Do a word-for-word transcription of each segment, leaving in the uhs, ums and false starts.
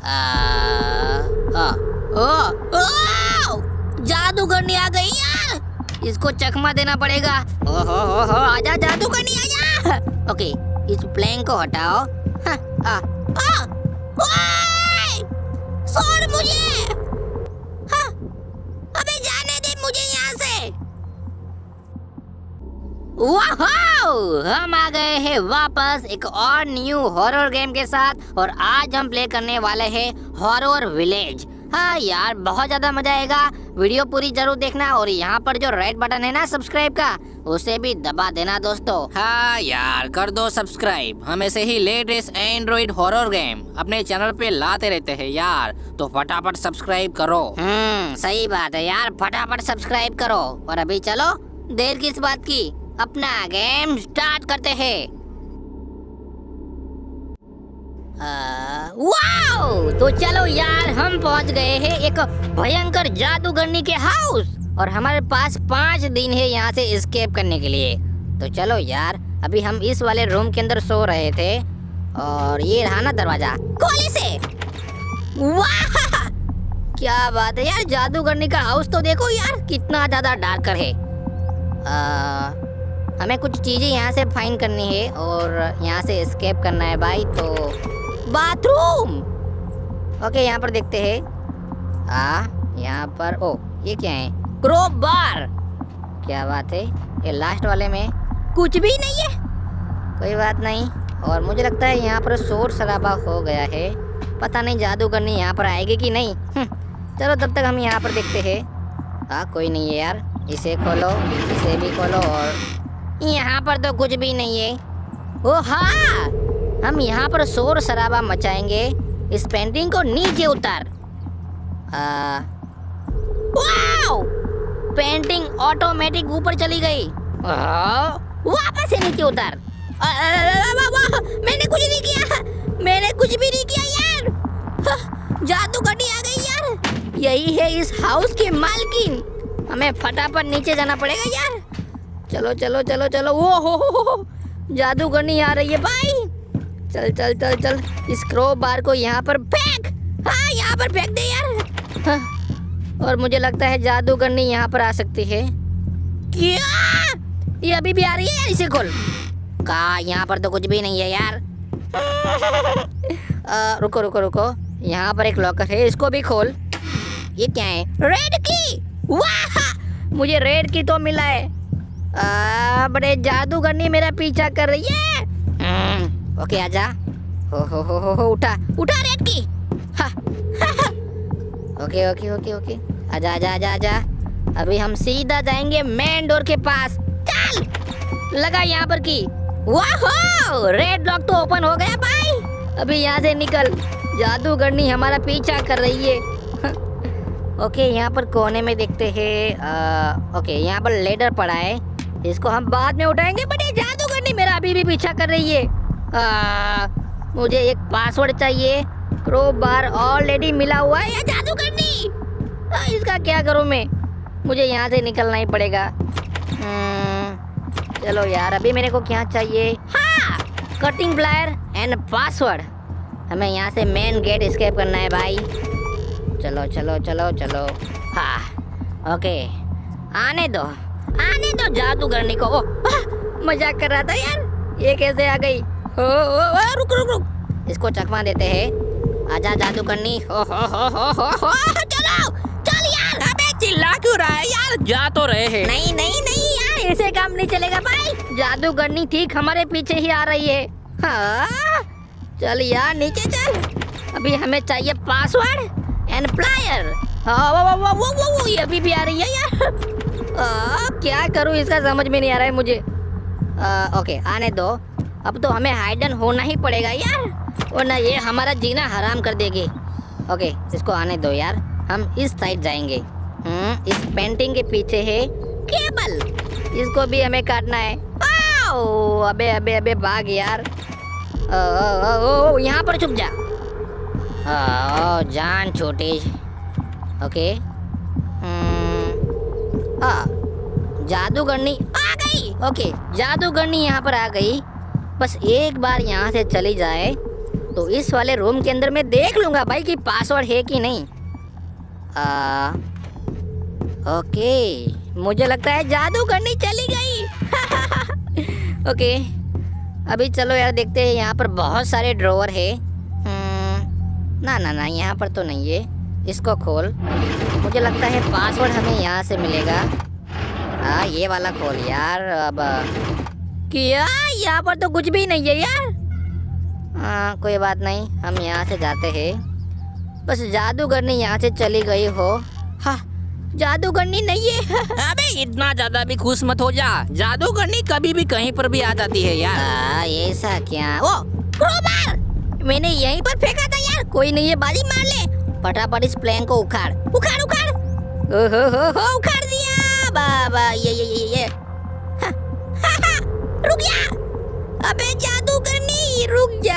आ, आ, ओ, ओ, जादूगरनी आ गई यार, इसको चकमा देना पड़ेगा। ओहो हो हो, आजा जादूगरनी आजा। ओके, इस प्लेन को हटाओ। हाँ, आ, आ, ओए, छोड़ मुझे। हाँ, अबे जाने दे मुझे यहाँ से। वाह, हम आ गए हैं वापस एक और न्यू हॉरर गेम के साथ, और आज हम प्ले करने वाले हैं हॉरर विलेज। हाँ यार, बहुत ज्यादा मजा आएगा। वीडियो पूरी जरूर देखना, और यहाँ पर जो रेड बटन है ना सब्सक्राइब का, उसे भी दबा देना दोस्तों। हाँ यार, कर दो सब्सक्राइब। हम ऐसे ही लेटेस्ट एंड्रॉइड हॉरर गेम अपने चैनल पे लाते रहते हैं यार, तो फटाफट सब्सक्राइब करो। हम्म सही बात है यार, फटाफट सब्सक्राइब करो। और अभी चलो, देर किस बात की, अपना गेम स्टार्ट करते हैं। वाओ, तो चलो यार, हम पहुंच गए हैं एक भयंकर जादूगरनी के हाउस, और हमारे पास पाँच दिन है यहाँ से एस्केप करने के लिए। तो चलो यार, अभी हम इस वाले रूम के अंदर सो रहे थे, और ये रहा ना दरवाजा, खोली से। वाह, क्या बात है यार, जादूगरनी का हाउस तो देखो यार, कितना ज्यादा डार्कर है। आ, हमें कुछ चीजें यहाँ से फाइंड करनी है, और यहाँ से एस्केप करना है भाई। तो बाथरूम, ओके, यहाँ पर देखते हैं। आ, यहाँ पर, ओ ये क्या है, क्रोप बार, क्या बात है। ये लास्ट वाले में कुछ भी नहीं है, कोई बात नहीं। और मुझे लगता है यहाँ पर शोर शराबा हो गया है, पता नहीं जादूगरनी यहाँ पर आएगी कि नहीं। चलो तब तक हम यहाँ पर देखते हैं। हाँ, कोई नहीं है यार, इसे खोलो, इसे भी खोलो, और यहाँ पर तो कुछ भी नहीं है। ओ हाँ, हम यहाँ पर शोर शराबा मचाएंगे। इस पेंटिंग को नीचे उतार। आ, वाओ, पेंटिंग ऑटोमेटिक ऊपर चली गई। वापस से नीचे उतार। आ, आ, आ, आ, मैंने कुछ नहीं किया, मैंने कुछ भी नहीं किया यार। जादूगरनी आ गई यार, यही है इस हाउस की मालकिन। हमें फटाफट नीचे जाना पड़ेगा यार। चलो चलो चलो चलो, ओ हो हो हो, जादूगरनी आ रही है भाई। चल चल चल चल, इस क्रो बार को यहाँ पर फेंक। हाँ, यहाँ पर फेंक दे यार। हाँ, और मुझे लगता है जादूगरनी यहाँ पर आ सकती है। क्या? ये अभी भी आ रही है यार, इसे खोल। कहा, यहाँ पर तो कुछ भी नहीं है यार। आ, रुको रुको रुको, यहाँ पर एक लॉकर है, इसको भी खोल। ये क्या है, रेड की। वाह, मुझे रेड की तो मिला है। आ, बड़े जादूगरनी मेरा पीछा कर रही है। ओके, आजा। हो हो हो हो हो, उठा उठा रेड की। हा, हा, हा। ओके ओके ओके ओके, आजा आजा आजा आजा। अभी हम सीधा जाएंगे मेन डोर के पास। चल, लगा यहाँ पर की। वाह, रेड लॉक तो ओपन हो गया भाई। अभी यहाँ से निकल, जादूगरनी हमारा पीछा कर रही है। ओके, यहाँ पर कोने में देखते हैं। ओके, यहाँ पर लेडर पड़ा है, इसको हम बाद में उठाएंगे। बट ये जादूगरनी मेरा अभी भी पीछा कर रही है। आ, मुझे एक पासवर्ड चाहिए। क्रो बार ऑलरेडी मिला हुआ है। ये जादूगरनी, आ, इसका क्या करूँ मैं? मुझे यहाँ से निकलना ही पड़ेगा। चलो यार, अभी मेरे को क्या चाहिए? हाँ, कटिंग प्लायर एंड पासवर्ड। हमें यहाँ से मेन गेट एस्केप करना है भाई। चलो चलो चलो चलो। हाँ, ओके, आने दो आने दो जादूगरनी को। ओ, मजाक कर रहा था यार, ये कैसे आ गई? ओ, ओ, ओ, रुक रुक रुक, इसको चकमा देते हैं। आजा जादूगरनी। हो हो हो हो हो हो, चलो चल यार। अबे चिल्ला क्यों रहा है यार, जा तो रहे हैं। नहीं नहीं नहीं यार, ऐसे काम नहीं चलेगा भाई। जादूगरनी ठीक हमारे पीछे ही आ रही है। हाँ, चल यार नीचे चल। अभी हमें चाहिए पासवर्ड एंड प्लायर। हाँ, वो वो वो वो वो ये अभी भी आ रही है यार। आ, क्या करूँ, इसका समझ में नहीं आ रहा है मुझे। आ, ओके, आने दो। अब तो हमें हाइडन होना ही पड़ेगा यार, वरना ये हमारा जीना हराम कर देगी। ओके, इसको आने दो यार, हम इस साइड जाएंगे। हम्म, इस पेंटिंग के पीछे है केबल, इसको भी हमें काटना है। आओ, अबे अबे अबे भाग यार। ओ, ओ, ओ, ओ, यहाँ पर छुप जा। ओ, जान छोटी। ओके, हाँ, जादूगरनी आ गई। ओके, जादूगरनी यहाँ पर आ गई। बस एक बार यहाँ से चली जाए तो इस वाले रूम के अंदर मैं देख लूंगा भाई कि पासवर्ड है कि नहीं। आ, ओके, मुझे लगता है जादू करनी चली गई। ओके, अभी चलो यार देखते हैं। यहाँ पर बहुत सारे ड्रॉवर है। हम्म, ना ना ना, यहाँ पर तो नहीं है। इसको खोल, मुझे लगता है पासवर्ड हमें यहाँ से मिलेगा। हाँ, ये वाला खोल यार। अब क्या, यहाँ पर तो कुछ भी नहीं है यार। हाँ, कोई बात नहीं, हम यहाँ से जाते हैं। बस जादूगरनी यहाँ से चली गई हो। हाँ, जादूगरनी नहीं है। अबे इतना ज्यादा भी खुश मत हो जा, जादूगरनी कभी भी कहीं पर भी आ जाती है यार। आ, ऐसा क्या? ओ क्रोबार, मैंने यहीं पर फेंका था यार। कोई नहीं है, बाजी मार ले। फटाफट इस प्लेन को उखाड़ उखाड़ उखाड़। ओहो हो हो, उखाड़ दिया बाबा। ये ये ये ये हा, हा, हा, रुक जा। अबे जादूगरनी रुक जा।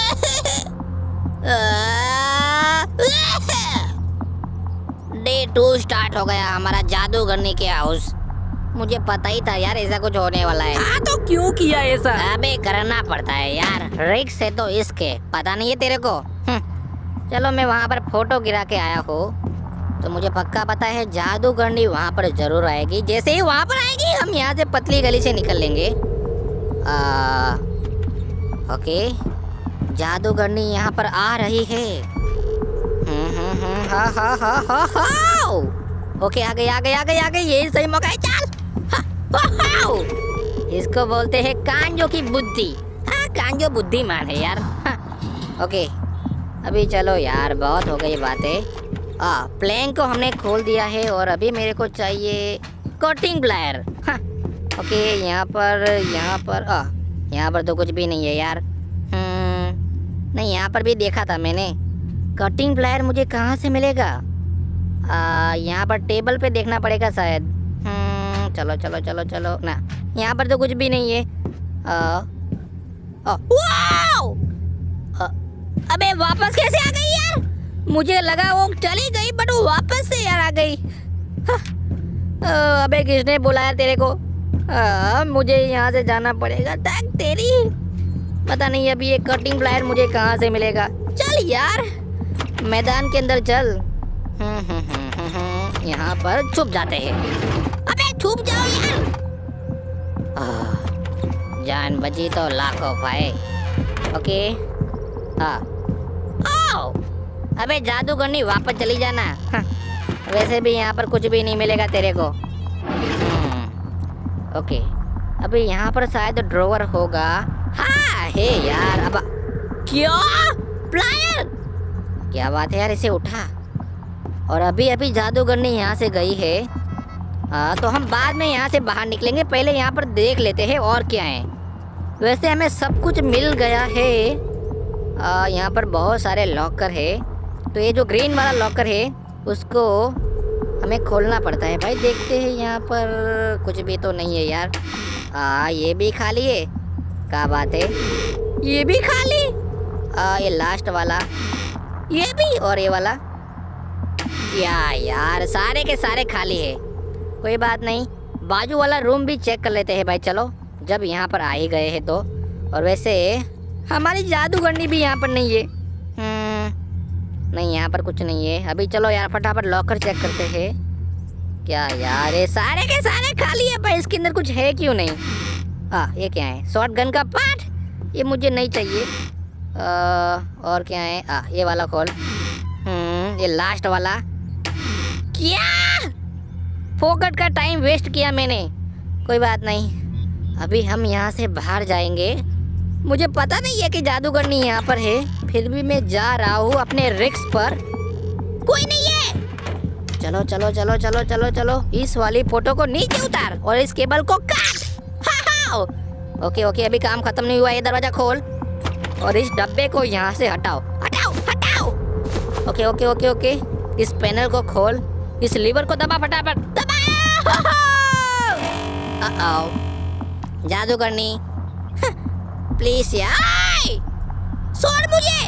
डे टू स्टार्ट हो गया हमारा जादूगरनी के हाउस। मुझे पता ही था यार ऐसा कुछ होने वाला है। हाँ तो क्यों किया ऐसा? अबे करना पड़ता है यार, रिक्स है तो इसके, पता नहीं है तेरे को। चलो, मैं वहाँ पर फोटो गिरा के आया हो तो मुझे पक्का पता है जादूगरनी वहाँ पर जरूर आएगी। जैसे ही वहाँ पर आएगी हम यहाँ से पतली गली से निकल लेंगे। आ, ओके, जादूगरनी यहाँ पर आ रही है। हम्म हम्म हम्म, हा हा हा हा हा। ओके, आ गई आ गई आ गई आ गई। यही सही मौका है, चल। हा, हा, हा। इसको बोलते हैं कांजो की बुद्धि। हाँ, कांजो बुद्धिमान है यार। हा, ओके, अभी चलो यार, बहुत हो गई बातें। आ, प्लैंक को हमने खोल दिया है और अभी मेरे को चाहिए कटिंग प्लायर। हाँ, ओके, यहाँ पर यहाँ पर आ, यहाँ पर तो कुछ भी नहीं है यार। हम्म, नहीं, यहाँ पर भी देखा था मैंने। कटिंग प्लायर मुझे कहाँ से मिलेगा? आ, यहाँ पर टेबल पे देखना पड़ेगा शायद। हम्म, चलो चलो चलो चलो ना, यहाँ पर तो कुछ भी नहीं है। आ, आ, वाओ! आ, अबे वापस कैसे आ गई यार? मुझे लगा वो चली गई, बट वो वापस से यार आ गई। अबे किसने बुलाया तेरे को? आ, मुझे यहाँ से जाना पड़ेगा। तक तेरी, पता नहीं अभी ये कटिंग प्लायर मुझे कहाँ से मिलेगा। चल यार, मैदान के अंदर चल। हम्म हम्म हम्म हम्म, यहाँ पर छुप जाते हैं। अबे छुप जाओ यार। आ, जान बची तो लाखों पाए। ओके, हाँ। आओ, अबे जादूगरनी वापस चली जाना। हाँ, वैसे भी यहाँ पर कुछ भी नहीं मिलेगा तेरे को। ओके, अभी यहाँ पर शायद ड्रॉवर होगा। हाँ है यार। अब क्या प्लायर, क्या बात है यार, इसे उठा। और अभी अभी जादूगरनी यहाँ से गई है। आ, तो हम बाद में यहाँ से बाहर निकलेंगे, पहले यहाँ पर देख लेते हैं और क्या है। वैसे हमें सब कुछ मिल गया है। आ, यहाँ पर बहुत सारे लॉकर है, तो ये जो ग्रीन वाला लॉकर है उसको हमें खोलना पड़ता है भाई। देखते हैं, यहाँ पर कुछ भी तो नहीं है यार। आ, ये भी खाली है, क्या बात है, ये भी खाली। आ, ये लास्ट वाला, ये भी, और ये वाला। क्या यार, सारे के सारे खाली है। कोई बात नहीं, बाजू वाला रूम भी चेक कर लेते हैं भाई। चलो, जब यहाँ पर आ ही गए हैं तो। और वैसे हमारी जादूगरनी भी यहाँ पर नहीं है। हम्म, नहीं, यहाँ पर कुछ नहीं है। अभी चलो यार, फटाफट लॉकर चेक करते हैं। क्या यार, ये सारे के सारे खाली है भाई, इसके अंदर कुछ है क्यों नहीं? हाँ, ये क्या है? शॉर्ट गन का पार्ट, ये मुझे नहीं चाहिए। आ, और क्या है? आ, ये वाला खोल। हम्म, ये लास्ट वाला। क्या फोकट का टाइम वेस्ट किया मैंने। कोई बात नहीं, अभी हम यहाँ से बाहर जाएंगे। मुझे पता नहीं है कि जादूगरनी यहाँ पर है, फिर भी मैं जा रहा हूँ अपने रिस्क पर। कोई नहीं है। चलो चलो चलो चलो चलो चलो, इस वाली फोटो को नीचे उतार और इस केबल को काट। हाँ हाँ, ओके ओके, अभी काम खत्म नहीं हुआ। ये दरवाजा खोल और इस डब्बे को यहाँ से हटाओ हटाओ हटाओ। ओके ओके ओके ओके, इस पैनल को खोल, इस लीवर को दबा, फटाफट दबाओ। जादूगरनी प्लीज यार, छोड़ मुझे।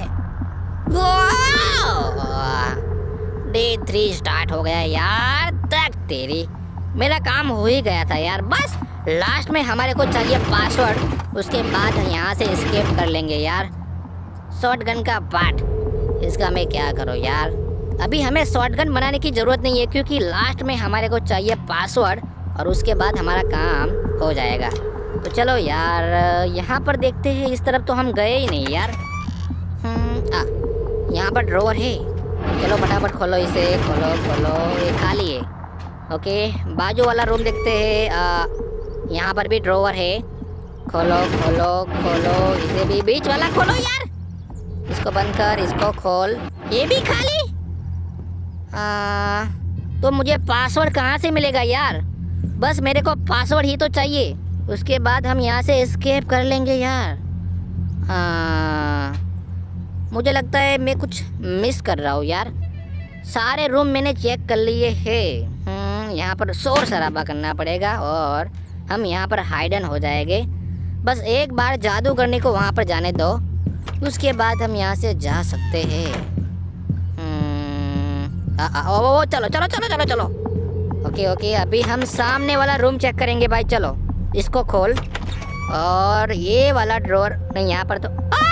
डे थ्री स्टार्ट हो गया यार। तक तेरी, मेरा काम हो ही गया था यार। बस लास्ट में हमारे को चाहिए पासवर्ड, उसके बाद यहाँ से एस्केप कर लेंगे यार। शॉटगन का पार्ट। इसका मैं क्या करूँ यार। अभी हमें शॉटगन बनाने की ज़रूरत नहीं है क्योंकि लास्ट में हमारे को चाहिए पासवर्ड और उसके बाद हमारा काम हो जाएगा। तो चलो यार यहाँ पर देखते हैं। इस तरफ तो हम गए ही नहीं यार। आ, यहाँ पर ड्रॉवर है। चलो फटाफट खोलो इसे, खोलो खोलो, ये खाली है। ओके, बाजू वाला रूम देखते हैं। यहाँ पर भी ड्रॉवर है। खोलो खोलो खोलो, इसे भी, बीच वाला खोलो यार। इसको बंद कर, इसको खोल, ये भी खाली। आ, तो मुझे पासवर्ड कहाँ से मिलेगा यार। बस मेरे को पासवर्ड ही तो चाहिए, उसके बाद हम यहाँ से एस्केप कर लेंगे यार। आ, मुझे लगता है मैं कुछ मिस कर रहा हूँ यार। सारे रूम मैंने चेक कर लिए हैं। यहाँ पर शोर शराबा करना पड़ेगा और हम यहाँ पर हाइडन हो जाएंगे। बस एक बार जादू करने को वहाँ पर जाने दो, उसके बाद हम यहाँ से जा सकते हैं। आ, आ, ओ, ओ, चलो चलो चलो चलो चलो। ओके ओके, अभी हम सामने वाला रूम चेक करेंगे भाई। चलो इसको खोल, और ये वाला ड्रॉअर नहीं, यहाँ पर तो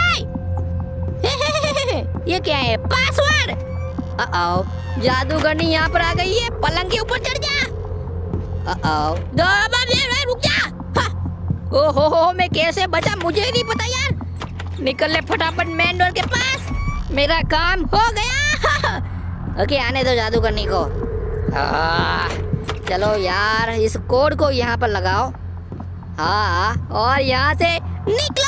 ये क्या है, पासवर्ड। आओ, जादूगरनी यहाँ पर आ गई है। पलंग के ऊपर चढ़ जा। आओ, रुक जा। ओ हो हो, मैं कैसे बचा मुझे ही नहीं पता यार। निकल ले फटाफट मेन डोर के पास, मेरा काम हो गया। ओके, आने दो जादूगरनी को। आ, चलो यार, इस कोड को यहाँ पर लगाओ। हाँ, और यहाँ से निकलो।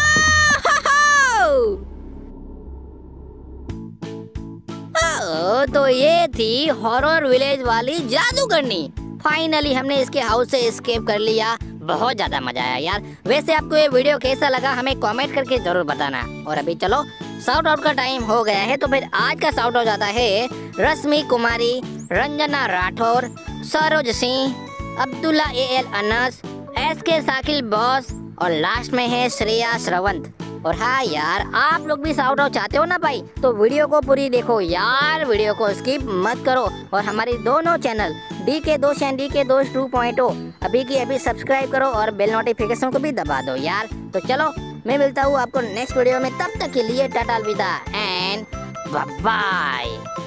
ओ, तो ये थी हॉरर विलेज वाली जादूगरनी। फाइनली हमने इसके हाउस से एस्केप कर लिया। बहुत ज्यादा मजा आया यार। वैसे आपको ये वीडियो कैसा लगा हमें कमेंट करके जरूर बताना। और अभी चलो साउट आउट का टाइम हो गया है, तो फिर आज का साउट आउट जाता है Rashmi Kumari, Ranjana Rathore, Saroj Singh, Abdullah A L Anas, S K Sakil boss, और लास्ट में है श्रेया श्रवंत। और हाँ यार, आप लोग भी साउट आउट चाहते हो ना भाई, तो वीडियो को पूरी देखो यार, वीडियो को स्किप मत करो। और हमारी दोनों चैनल डी के दोस्त एंड डी के दोस्त टू पॉइंट ओ अभी की अभी सब्सक्राइब करो और बेल नोटिफिकेशन को भी दबा दो यार। तो चलो मैं मिलता हूँ आपको नेक्स्ट वीडियो में, तब तक के लिए टाटा अलविदा एंड बाय बाय।